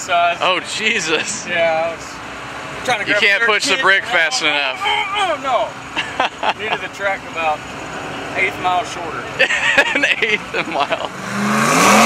size. Oh, Jesus. Yeah, I was trying to You grab can't a push the brake fast enough. No. Needed the track about 1/8 mile shorter. An 1/8 mile.